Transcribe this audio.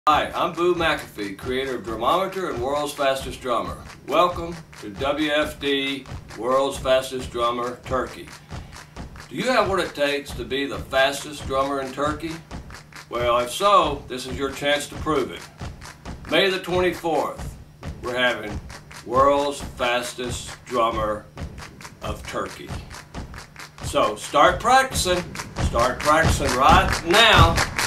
Hi, I'm McAfee, creator of Drummometer and World's Fastest Drummer. Welcome to WFD, World's Fastest Drummer, Turkey. Do you have what it takes to be the fastest drummer in Turkey? Well, if so, this is your chance to prove it. May the 24th, we're having World's Fastest Drummer of Turkey. So start practicing right now.